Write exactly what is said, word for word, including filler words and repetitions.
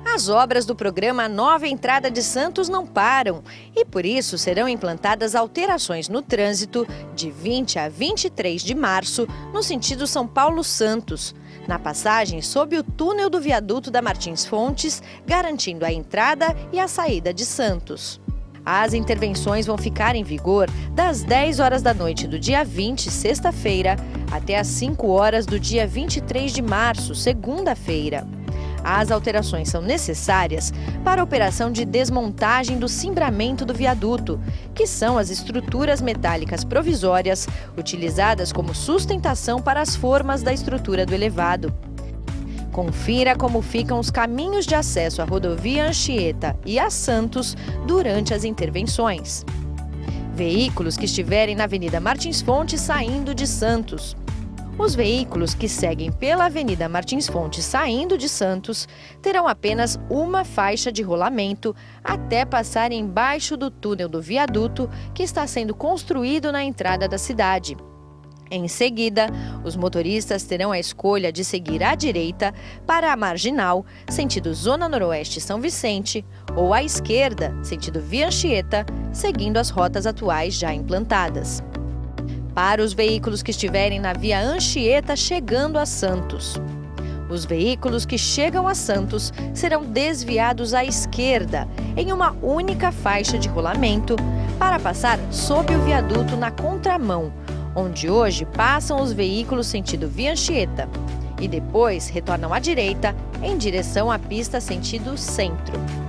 As obras do programa Nova Entrada de Santos não param e, por isso, serão implantadas alterações no trânsito de vinte a vinte e três de março, no sentido São Paulo-Santos, na passagem sob o túnel do viaduto da Martins Fontes, garantindo a entrada e a saída de Santos. As intervenções vão ficar em vigor das dez horas da noite do dia vinte, sexta-feira, até às cinco horas do dia vinte e três de março, segunda-feira. As alterações são necessárias para a operação de desmontagem do cimbramento do viaduto, que são as estruturas metálicas provisórias utilizadas como sustentação para as formas da estrutura do elevado. Confira como ficam os caminhos de acesso à rodovia Anchieta e a Santos durante as intervenções. Veículos que estiverem na Avenida Martins Fontes saindo de Santos. Os veículos que seguem pela Avenida Martins Fontes saindo de Santos terão apenas uma faixa de rolamento até passar embaixo do túnel do viaduto que está sendo construído na entrada da cidade. Em seguida, os motoristas terão a escolha de seguir à direita para a Marginal, sentido Zona Noroeste São Vicente, ou à esquerda, sentido Via Anchieta, seguindo as rotas atuais já implantadas. Para os veículos que estiverem na Via Anchieta chegando a Santos. Os veículos que chegam a Santos serão desviados à esquerda, em uma única faixa de rolamento, para passar sob o viaduto na contramão, onde hoje passam os veículos sentido Via Anchieta, e depois retornam à direita em direção à pista sentido centro.